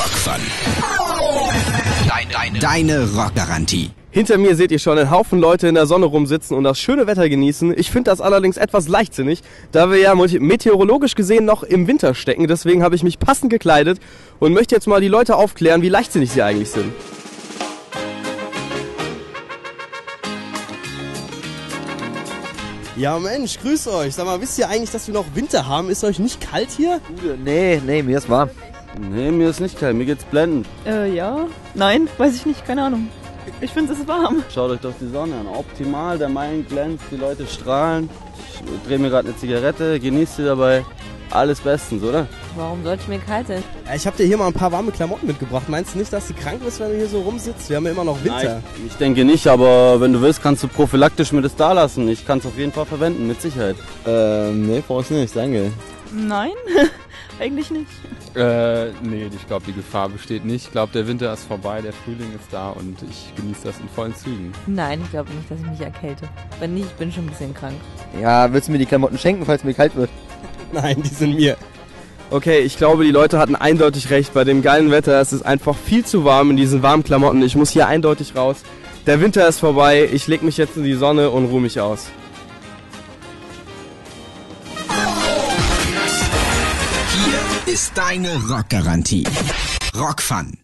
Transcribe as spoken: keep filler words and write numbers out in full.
Rockfun. Deine, deine Rockgarantie. Hinter mir seht ihr schon einen Haufen Leute in der Sonne rumsitzen und das schöne Wetter genießen. Ich finde das allerdings etwas leichtsinnig, da wir ja meteorologisch gesehen noch im Winter stecken. Deswegen habe ich mich passend gekleidet und möchte jetzt mal die Leute aufklären, wie leichtsinnig sie eigentlich sind. Ja Mensch, grüß euch. Sag mal, wisst ihr eigentlich, dass wir noch Winter haben? Ist euch nicht kalt hier? Nee, nee, mir ist warm. Nee, mir ist nicht kalt, mir geht's blendend. Äh, ja. Nein, weiß ich nicht, keine Ahnung. Ich finde, es ist warm. Schaut euch doch die Sonne an. Optimal, der Main glänzt, die Leute strahlen. Ich drehe mir gerade eine Zigarette, genießt sie dabei. Alles bestens, oder? Warum sollte mir kalt sein? Ja, ich habe dir hier mal ein paar warme Klamotten mitgebracht. Meinst du nicht, dass du krank bist, wenn du hier so rumsitzt? Wir haben ja immer noch Winter. Nein, ich denke nicht, aber wenn du willst, kannst du prophylaktisch mir das da lassen. Ich kann es auf jeden Fall verwenden, mit Sicherheit. Ähm, nee, brauchst du nicht, danke. Nein, eigentlich nicht. Äh, nee, ich glaube, die Gefahr besteht nicht. Ich glaube, der Winter ist vorbei, der Frühling ist da und ich genieße das in vollen Zügen. Nein, ich glaube nicht, dass ich mich erkälte. Wenn nicht, ich bin schon ein bisschen krank. Ja, willst du mir die Klamotten schenken, falls mir kalt wird? Nein, die sind mir. Okay, ich glaube, die Leute hatten eindeutig recht. Bei dem geilen Wetter es ist einfach viel zu warm in diesen warmen Klamotten. Ich muss hier eindeutig raus. Der Winter ist vorbei. Ich leg mich jetzt in die Sonne und ruhe mich aus. Hier ist deine Rockgarantie. Rockfun.